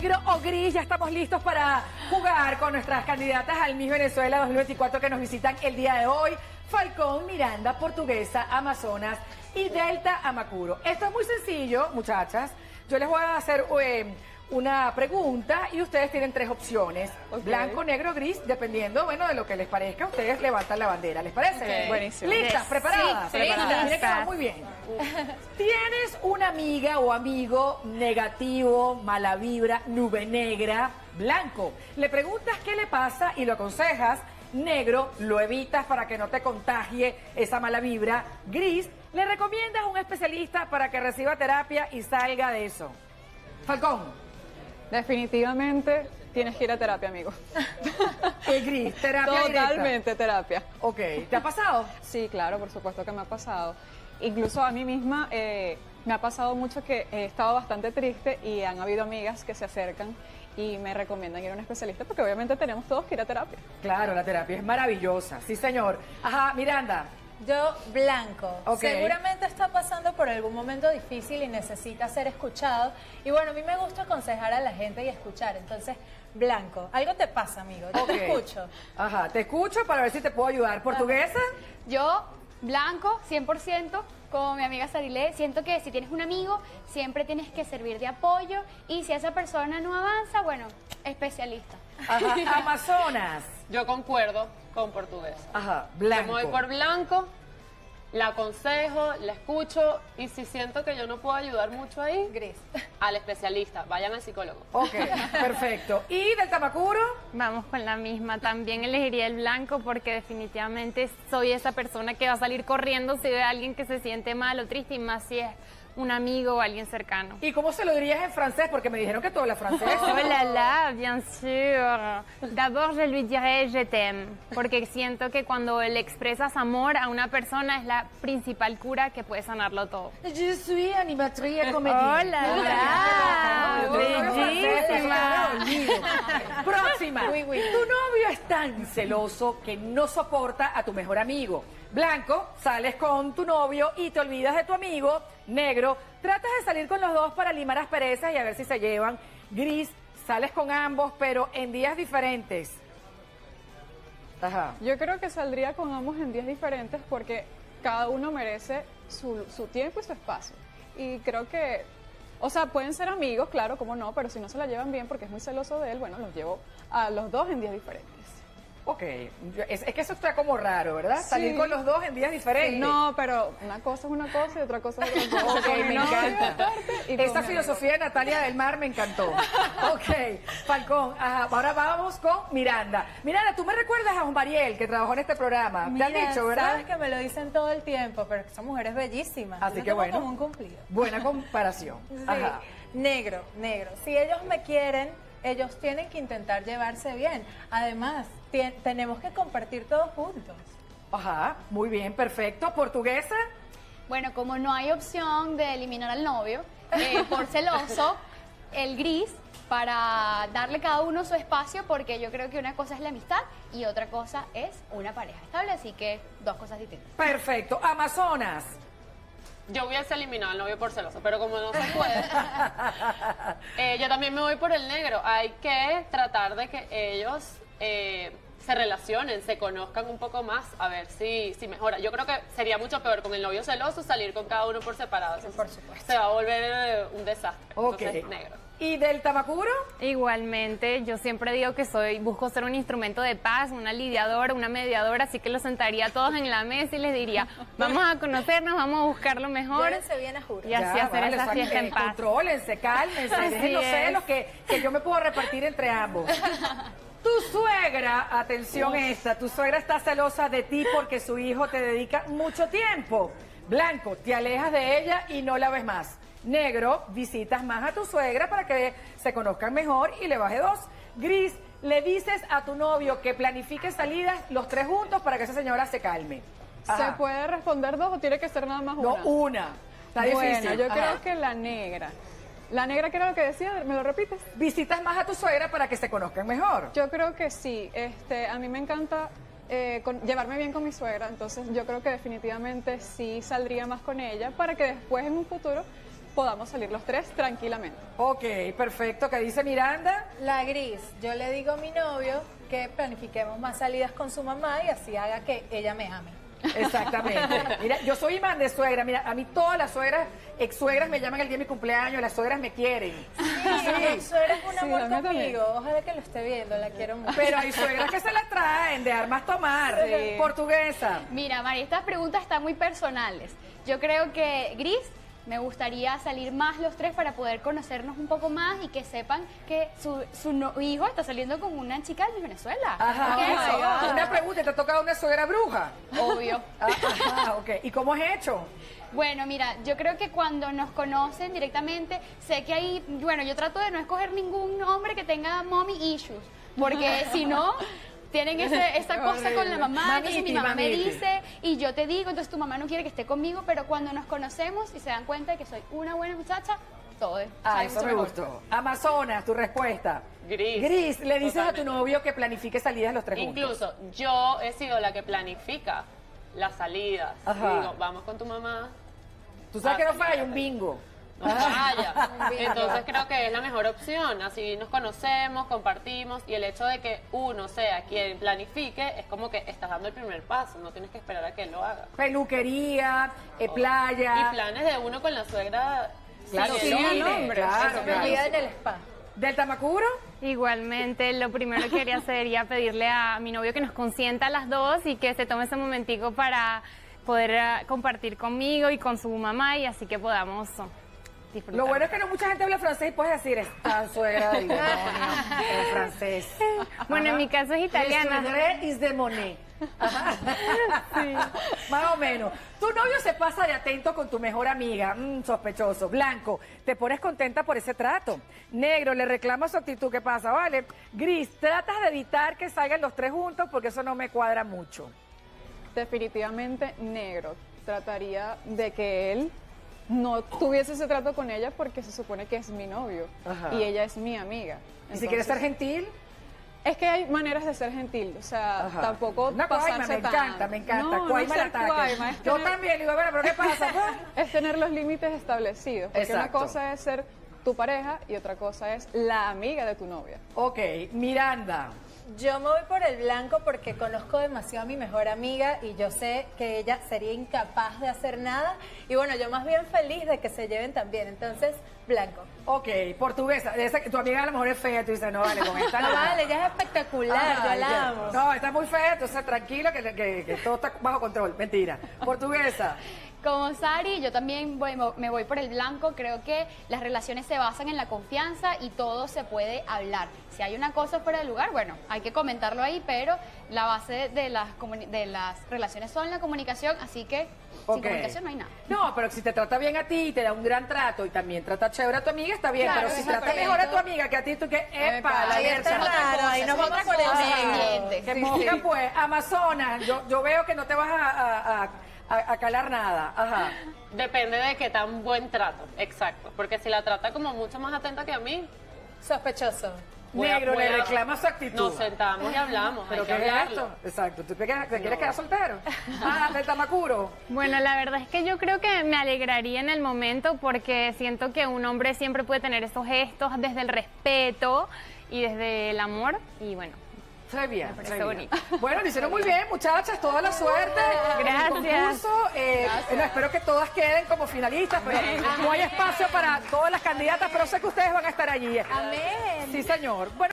negro o gris, ya estamos listos para jugar con nuestras candidatas al Miss Venezuela 2024 que nos visitan el día de hoy. Falcón, Miranda, Portuguesa, Amazonas y Delta Amacuro. Esto es muy sencillo, muchachas. Yo les voy a hacer una pregunta y ustedes tienen tres opciones. Okay. Blanco, negro, gris, dependiendo, bueno, de lo que les parezca, ustedes levantan la bandera. ¿Les parece? Okay. Buenísimo. ¿Listas? Yes. ¿Preparadas? Sí, ¿Preparadas? Tiene que estar muy bien. ¿Tienes una amiga o amigo negativo, mala vibra, nube negra? Blanco, le preguntas qué le pasa y lo aconsejas. Negro, lo evitas para que no te contagie esa mala vibra. Gris, le recomiendas a un especialista para que reciba terapia y salga de eso. Falcón. Definitivamente tienes que ir a terapia, amigo. El gris, terapia Totalmente directa. terapia. Ok, ¿te ha pasado? Sí, claro, por supuesto que me ha pasado. Incluso a mí misma me ha pasado mucho que he estado bastante triste y han habido amigas que se acercan y me recomiendan ir a un especialista porque obviamente tenemos todos que ir a terapia. Claro, la terapia es maravillosa, sí señor. Ajá, Miranda. Yo, blanco. Okay. Seguramente está pasando por algún momento difícil y necesita ser escuchado. Y bueno, a mí me gusta aconsejar a la gente y escuchar. Entonces, blanco. Algo te pasa, amigo. Yo te escucho. Ajá, te escucho para ver si te puedo ayudar. ¿Portuguesa? Yo, blanco, 100%, como mi amiga Sarilé. Siento que si tienes un amigo, siempre tienes que servir de apoyo. Y si esa persona no avanza, bueno, especialista. Ajá, Amazonas. Yo concuerdo con Portuguesa. Ajá, blanco. Yo me voy por blanco, la aconsejo, la escucho y si siento que yo no puedo ayudar mucho ahí, Gris. Al especialista, vayan al psicólogo. Ok, perfecto. ¿Y del Tamacuro? Vamos con la misma. También elegiría el blanco porque definitivamente soy esa persona que va a salir corriendo si ve a alguien que se siente mal o triste y más si es un amigo o alguien cercano. ¿Y cómo se lo dirías en francés? Porque me dijeron que tú hablas francés. Oh là là, bien sûr. D'abord je lui dirais je t'aime, porque siento que cuando le expresas amor a una persona es la principal cura que puede sanarlo todo. Je suis animatrice comédie. Oh là là, bellísima. Próxima. Tu novio es tan celoso que no soporta a tu mejor amigo. Blanco, sales con tu novio y te olvidas de tu amigo. Negro, tratas de salir con los dos para limar asperezas y a ver si se llevan. Gris, sales con ambos, pero en días diferentes. Ajá. Yo creo que saldría con ambos en días diferentes porque cada uno merece su tiempo y su espacio. Y creo que, o sea, pueden ser amigos, claro, cómo no, pero si no se la llevan bien porque es muy celoso de él, bueno, los llevo a los dos en días diferentes. Ok, es que eso está como raro, ¿verdad? Sí. Salir con los dos en días diferentes. No, pero una cosa es una cosa y otra cosa es otra cosa. Ok, me encanta. Esa filosofía de Natalia del Mar me encantó. Ok, Falcón, ajá, ahora vamos con Miranda. Miranda, tú me recuerdas a Mariel que trabajó en este programa. Mira, te han dicho, ¿verdad? Sabes que me lo dicen todo el tiempo, pero esa mujer es bellísima. Así que bueno. Como un cumplido. Buena comparación. Sí. Ajá. Negro, negro. Si ellos me quieren, ellos tienen que intentar llevarse bien. Además, tenemos que compartir todos juntos. Ajá, muy bien, perfecto. ¿Portuguesa? Bueno, como no hay opción de eliminar al novio por celoso, el gris para darle cada uno su espacio, porque yo creo que una cosa es la amistad y otra cosa es una pareja estable, así que dos cosas distintas. Perfecto. Amazonas. Yo hubiese eliminado al novio por celoso, pero como no se puede, yo también me voy por el negro. Hay que tratar de que ellos se relacionen, se conozcan un poco más, a ver si mejora. Yo creo que sería mucho peor con el novio celoso salir con cada uno por separado. Sí, por supuesto. Se va a volver un desastre. Ok. Entonces, negro. ¿Y del Tamacuro? Igualmente, yo siempre digo que busco ser un instrumento de paz, una lidiadora, una mediadora, así que los sentaría a todos en la mesa y les diría, vamos a conocernos, vamos a buscar lo mejor. Llévense bien a juro. Y así hacer esa fiesta en paz. Contrólense, cálmense, déjenlo ser lo que yo me puedo repartir entre ambos. Tu suegra, atención tu suegra está celosa de ti porque su hijo te dedica mucho tiempo. Blanco, te alejas de ella y no la ves más. Negro, visitas más a tu suegra para que se conozcan mejor y le baje 2. Gris, le dices a tu novio que planifique salidas los tres juntos para que esa señora se calme. Ajá. ¿Se puede responder dos o tiene que ser nada más una? No, una. Está difícil. Bueno, yo Ajá. creo que la negra. ¿La negra qué era lo que decía? ¿Me lo repites? Visitas más a tu suegra para que se conozcan mejor. Yo creo que sí. A mí me encanta llevarme bien con mi suegra, entonces yo creo que definitivamente sí saldría más con ella para que después en un futuro podamos salir los tres tranquilamente. Ok, perfecto. ¿Qué dice Miranda? La gris, yo le digo a mi novio que planifiquemos más salidas con su mamá y así haga que ella me ame. Exactamente. Mira, yo soy imán de suegra. Mira, a mí todas las suegras, ex suegras me llaman el día de mi cumpleaños, las suegras me quieren. Mi suegra es un Sí, amor la mía también. conmigo. Ojalá que lo esté viendo, la quiero mucho. Pero hay suegras que se la traen de armas tomar. Sí. Portuguesa. Mira, María, estas preguntas están muy personales. Yo creo que, Gris, me gustaría salir más los tres para poder conocernos un poco más y que sepan que su hijo está saliendo con una chica de Venezuela. Ajá. ¿Qué es eso? Una pregunta, ¿te ha tocado una suegra bruja? Obvio. Ajá, ok. ¿Y cómo es hecho? Bueno, mira, yo creo que cuando nos conocen directamente, sé que hay, bueno, yo trato de no escoger ningún hombre que tenga mommy issues, porque si no, tienen esa cosa con la mamá, entonces mi mamá me dice y yo te digo, entonces tu mamá no quiere que esté conmigo, pero cuando nos conocemos y se dan cuenta de que soy una buena muchacha, todo sale Eso mucho me mejor. gustó. Amazonas, tu respuesta. Gris. Gris, le dices a tu Totalmente. novio que planifique salidas los tres juntos. Incluso yo he sido la que planifica las salidas. Ajá. Digo, vamos con tu mamá. Tú sabes que no falla un bingo. No vaya. Entonces creo que es la mejor opción. Así nos conocemos, compartimos y el hecho de que uno sea quien planifique es como que estás dando el primer paso. No tienes que esperar a que él lo haga. Peluquería, playa. Y planes de uno con la suegra. Claro, sí, sí, el hombre. hombre, claro, Eso me claro. olvida en el spa. ¿Del Tamacuro? Igualmente, lo primero que quería hacer sería pedirle a mi novio que nos consienta a las dos y que se tome ese momentico para poder compartir conmigo y con su mamá y así que podamos disfrutar. Lo bueno es que no mucha gente habla francés y puedes decir, esta suegra del demonio en francés. Bueno, en mi caso es italiana. Le is de Monet. Ajá. Más o menos. Tu novio se pasa de atento con tu mejor amiga. Sospechoso. Blanco, te pones contenta por ese trato. Negro, le reclama su actitud. ¿Qué pasa? Vale. Gris, tratas de evitar que salgan los tres juntos porque eso no me cuadra mucho. Definitivamente negro. Trataría de que él no tuviese ese trato con ella porque se supone que es mi novio Ajá. y ella es mi amiga. ¿Y si quieres ser Entonces, gentil? es que hay maneras de ser gentil, o sea, Ajá. tampoco Una cuaima, pasarse me tan- encanta, me encanta. No, Cuaima no al ser ataque. cuaima, es Yo tener- también, digo, bueno, pero ¿qué pasa? Pues? es tener los límites establecidos, porque Exacto. una cosa es ser tu pareja y otra cosa es la amiga de tu novia. Ok, Miranda. Yo me voy por el blanco porque conozco demasiado a mi mejor amiga y yo sé que ella sería incapaz de hacer nada. Y bueno, yo más bien feliz de que se lleven tan bien. Entonces, blanco. Ok, portuguesa. Tu amiga a lo mejor es fea, tú dices, no, vale, con esta No no. vale, ella es espectacular, Ay, yo la ya. amo. No, está muy fea, entonces tranquila que todo está bajo control. Mentira. Portuguesa. Como Sari, yo también me voy por el blanco. Creo que las relaciones se basan en la confianza y todo se puede hablar. Si hay una cosa fuera de lugar, bueno, hay que comentarlo ahí, pero la base de las relaciones son la comunicación, así que sin Ok. comunicación no hay nada. No, pero si te trata bien a ti y te da un gran trato y también trata chévere a tu amiga, está bien. Claro, pero si esa trata cosa. mejor a tu amiga que a ti, tú que, epa, la ahí está verga. raro, ahí nos vamos por el negro. Que mosca, pues. Amazonas, yo veo que no te vas a calar nada. Ajá. Depende de qué tan buen trato, exacto. Porque si la trata como mucho más atenta que a mí, Sospechoso. Negro, le reclama su actitud. Nos sentamos y hablamos. ¿Pero hay qué que es hablarlo. esto? Exacto. ¿Tú te quieres quedar soltero? Ah, del Tamacuro. Bueno, la verdad es que yo creo que me alegraría en el momento porque siento que un hombre siempre puede tener esos gestos desde el respeto y desde el amor y bueno, Muy bien, Me parece muy bien. bonito. Bueno, lo hicieron muy bien, muchachas, toda la suerte. En el Gracias. concurso. Bueno, espero que todas queden como finalistas, pero no hay espacio para todas las candidatas, pero sé que ustedes van a estar allí. Amén. Sí, señor. Bueno,